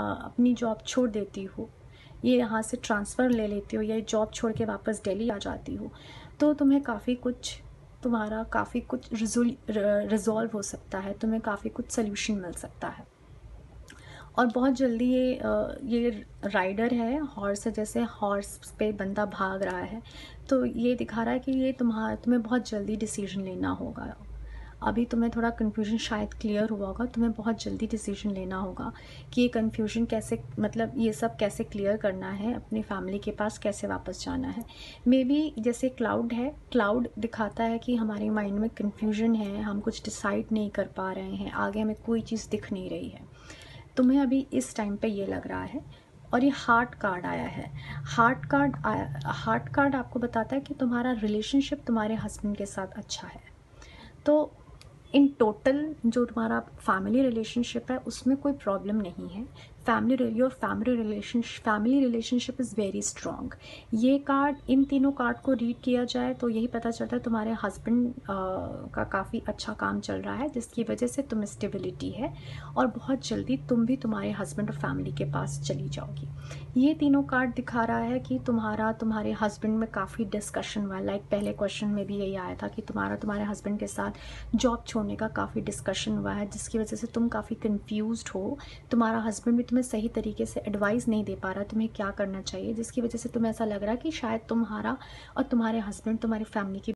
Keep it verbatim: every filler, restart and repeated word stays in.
अपनी जॉब छोड़ देती हो, ये यहाँ से ट्रांसफ़र ले लेती हो या जॉब छोड़ के वापस दिल्ली आ जाती हो, तो तुम्हें काफ़ी कुछ तुम्हारा काफ़ी कुछ रिजॉल्व हो सकता है, तुम्हें काफ़ी कुछ सल्यूशन मिल सकता है। और बहुत जल्दी ये ये राइडर है, हॉर्स है, जैसे हॉर्स पे बंदा भाग रहा है, तो ये दिखा रहा है कि ये तुम्हारा तुम्हें बहुत जल्दी डिसीजन लेना होगा। अभी तुम्हें थोड़ा कन्फ्यूजन शायद क्लियर हुआ होगा, तुम्हें बहुत जल्दी डिसीजन लेना होगा कि ये कन्फ्यूजन कैसे, मतलब ये सब कैसे क्लियर करना है, अपनी फैमिली के पास कैसे वापस जाना है। मे बी जैसे क्लाउड है, क्लाउड दिखाता है कि हमारे माइंड में कन्फ्यूजन है, हम कुछ डिसाइड नहीं कर पा रहे हैं, आगे हमें कोई चीज़ दिख नहीं रही है। तुम्हें अभी इस टाइम पे ये लग रहा है। और ये हार्ट कार्ड आया है। हार्ट कार्ड आया हार्ट कार्ड आपको बताता है कि तुम्हारा रिलेशनशिप तुम्हारे हस्बैंड के साथ अच्छा है। तो इन टोटल जो तुम्हारा फैमिली रिलेशनशिप है उसमें कोई प्रॉब्लम नहीं है। Family your family relation family relationship is very strong. ये कार्ड, इन तीनों कार्ड को रीड किया जाए तो यही पता चलता है तुम्हारे हस्बैंड का काफ़ी अच्छा काम चल रहा है, जिसकी वजह से तुम स्टेबिलिटी है और बहुत जल्दी तुम भी तुम्हारे हस्बैंड और फैमिली के पास चली जाओगी। ये तीनों कार्ड दिखा रहा है कि तुम्हारा तुम्हारे हस्बैंड में काफ़ी डिस्कशन हुआ है। लाइक पहले क्वेश्चन में भी यही आया था कि तुम्हारा तुम्हारे हस्बैंड के साथ जॉब छोड़ने का काफ़ी डिस्कशन हुआ है, जिसकी वजह से तुम काफ़ी कंफ्यूज्ड हो। तुम्हारा हस्बैंड भी तुम्हें सही तरीके से एडवाइस नहीं दे पा रहा तुम्हें क्या करना चाहिए, जिसकी वजह से तुम्हें ऐसा लग रहा है कि शायद तुम्हारा और तुम्हारे हस्बैंड तुम्हारी फैमिली की